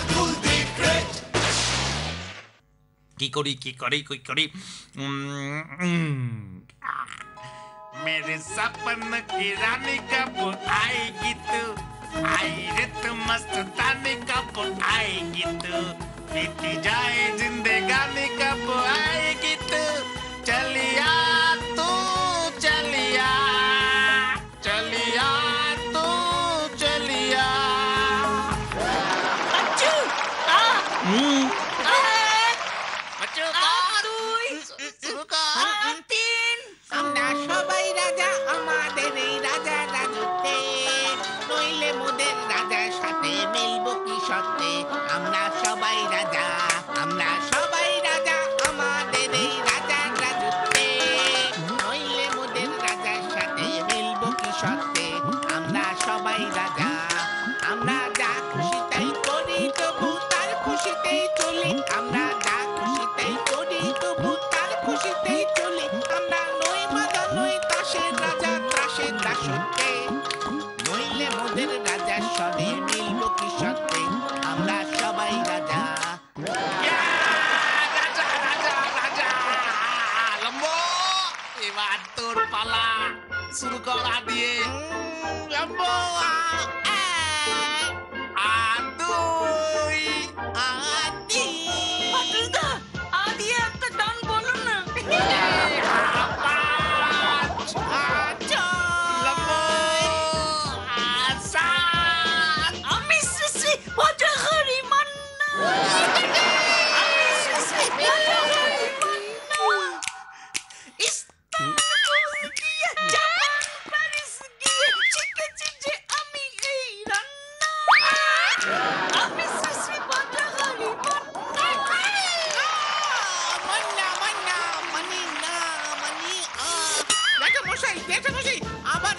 বাটুল দি great. কি করি কি করি কি করি मेरे सपन की रानी कब आएगी तू आई रे तू मस्तानी कब आएगी तू बीती जाए जिंदगानी कब आएगी तू चलिया तू चलिया चलिया तू चलिया बच्चू बच्चू शुरू कर আমরা সবাই রাজা আমাদের এই রাজা রাজত্বে নইলে মোদের রাজার সাথে মিলবো কি সত্যি আমরা সবাই রাজা আমাদের এই রাজা রাজত্বে নইলে মোদের রাজার সাথে মিলবো কি সত্যি আমরা সবাই রাজা আমরা যা খুশি তাই করি তবু তার খুশিতেই চলি আমরা যা খুশি তাই করি তবু তার খুশিতেই চলি আমরা নই মাদা নই তাসের রাজা ত্রাসের দাসত্বে নইলে মোদের রাজার সনে মিলব কি সত্যি আমরা সবাই রাজা রাজা রাজা রাজা লম্বো এবার তোর পালা শুরু করা দিয়ে লম্বো দুই আদি আদি একটা গান বলো না পাঁচ লম্বো সাত আমি শ্রী ভজহরি মান্না আমি শ্রী ভজহরি মান্না ইস্তানবুল গিয়ে জাপান প্যারিস গিয়ে শিখেছি যে আমি এই রান্না আমি শ্রী ভজহরি মান্না আবার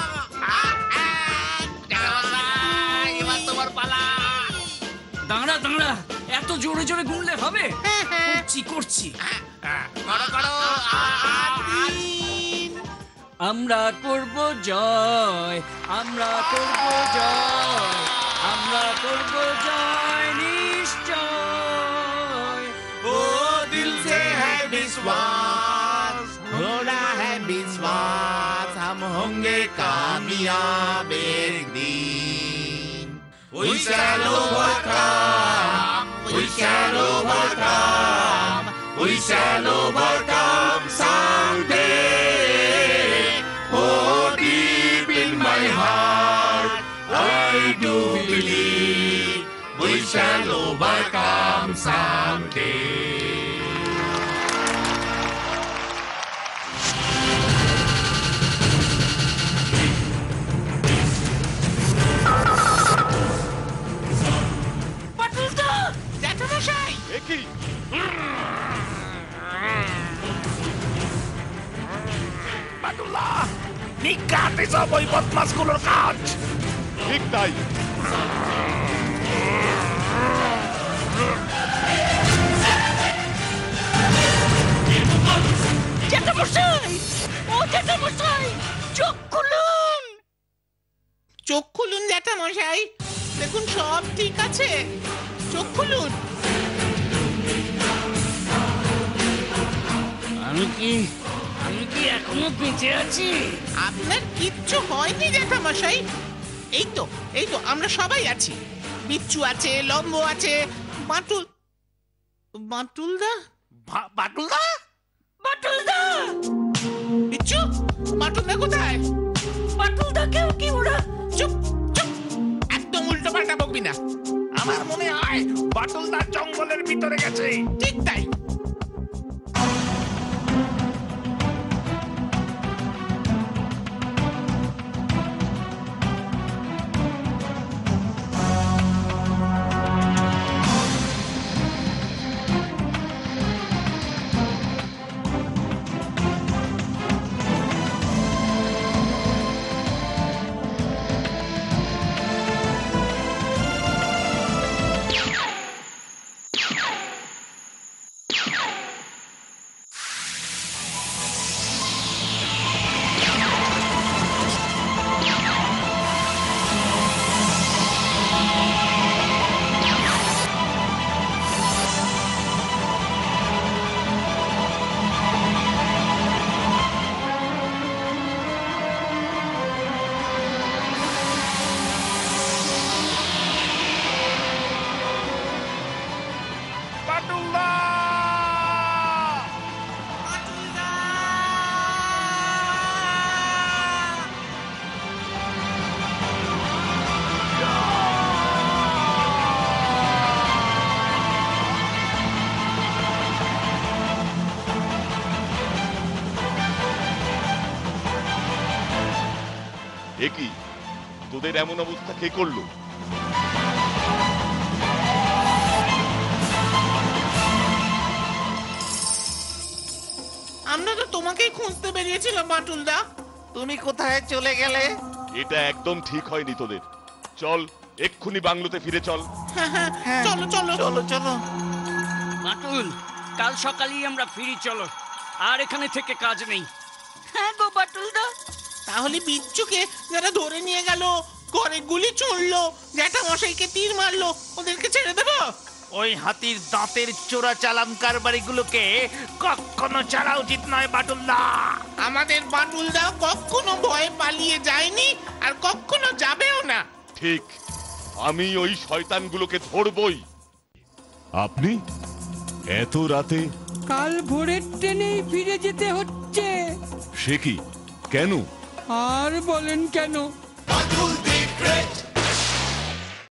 এবার তোমার পালা দাঁড়া দাঁড়া এত জোরে জোরে গুনলে হবে করছি করো করো আমরা করব জয় আমরা করব জয় আমরা করব জয় নিশ্চয় ओ दिल से है विश्वास हो रहा है विश्वास हम होंगे कामयाब एक दिन We shall overcome We shall overcome We shall overcome someday Oh deep in my heart I do believe We shall overcome someday পাটুলদা জ্যাঠামশাই একই বাদুল্লাহ নিকাতে সব ওই বদমাসগুলোর কাজ ঠিক তাই জ্যাঠামশাই ও জ্যাঠামশাই চোখ খুলুন চোখ খুলুন জ্যাঠামশাই দেখুন সব ঠিক আছে চোখ খুলুন আমি কি এখনো বেঁচে আছি আপনার কিচ্ছু হয়নি জ্যাঠামশাই এই তো আমরা সবাই আছি বিচ্ছু আছে লম্ব আছে বাটুলদা বাদুল্লাহ বাটুলদা বিচ্ছু বাটুলদা কোথায় বাটুলদাকেও কি ওরা চুপ চুপ একদম উল্টো পাল্টা বকবি না আমার মনে হয় বাটুলদার জঙ্গলের ভিতরে গেছে ঠিক তাই এ কি, তোদের এমন অবস্থা কে করলো? আমরা তো তোমাকেই খুঁজতে বেরিয়েছিলাম বাটুলদা। তুমি কোথায় চলে গেলে? এটা একদম ঠিক হয়নি তোদের। চল, এক্ষুনি বাংলোতে ফিরে চল। চলো চলো চলো চলো। বাটুল, কাল সকালেই আমরা ফিরি চলো, আর এখানে থেকে কাজ নেই। হ্যাঁ গো বাটুলদা। তাহলে বিচ্ছুকে যারা ধরে নিয়ে গেল, ঘরে গুলি চললো, জ্যাঠা মশাইকে তীর মারলো, ওদেরকে ছেড়ে দেবো? ওই হাতির দাঁতের চোরা চালান কারবারিগুলোকে কখনো ছাড়া উচিত নয় বাটুলদা। আমাদের বাটুলদা কখনো ভয়ে পালিয়ে যায়নি, আর কখনো যাবেও না। ঠিক, আমি ওই শয়তানগুলোকে ধরবই। আপনি এত রাতে? কাল ভোরের ট্রেনেই ফিরে যেতে হচ্ছে। সে কি, কেন? আর বলেন কেন,